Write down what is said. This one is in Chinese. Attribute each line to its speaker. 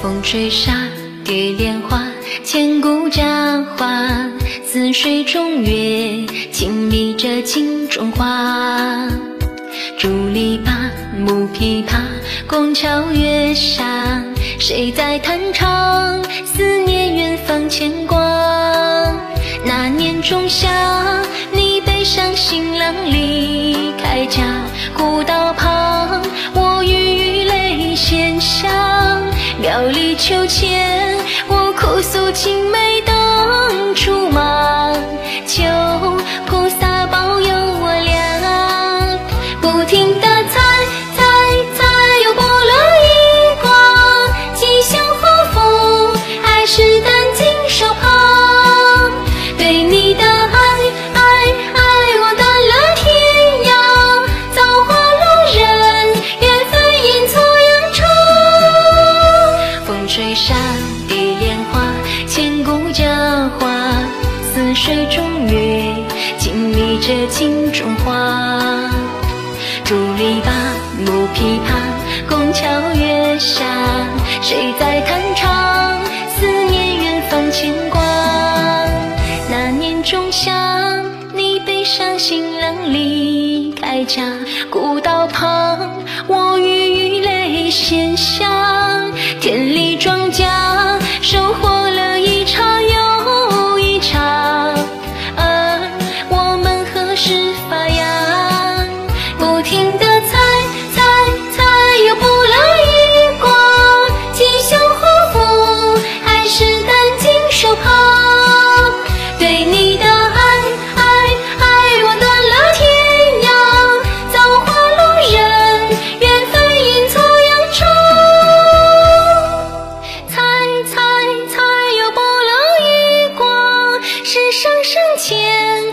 Speaker 1: 风吹沙蝶莲花，千古佳话。似水中月，静谧着镜中花。竹篱笆，木琵琶，拱桥月下，谁在弹唱？思念远方牵挂。那年仲夏，你背上行囊离开家，古道旁，我与泪咸香。料理秋千，我哭诉青梅当初忙。求菩萨保佑我俩，不停地猜，又拨了一卦，吉祥祸福，还是担惊受怕。对你的爱，我断了天涯，造化路人，缘分阴错阳差。风吹沙蝶莲花，千古佳话。似水中月，静谧着镜中花。竹篱笆，木琵琶，拱桥月下，谁在弹唱？思念远方牵挂。那年仲夏，你背上行囊离开家，古道旁，我与泪咸香。田里庄稼，收获了一茬又一茬，我们何时发芽？不停地猜，又拨了一卦，吉祥祸福，还是担惊受怕。对你的爱，我断了天涯，造化路人，缘分阴错阳差。猜，又拨了一卦，是生生牵